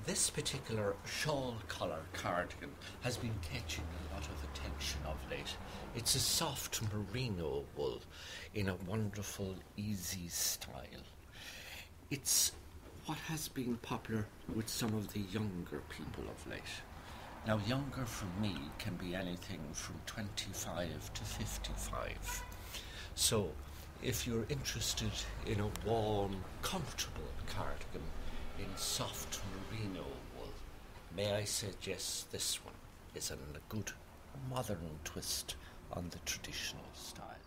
This particular shawl collar cardigan has been catching a lot of attention of late. It's a soft merino wool in a wonderful, easy style. It's what has been popular with some of the younger people of late. Now, younger for me can be anything from 25 to 55. So, if you're interested in a warm, comfortable cardigan in soft merino wool, may I suggest this one is a good modern twist on the traditional style.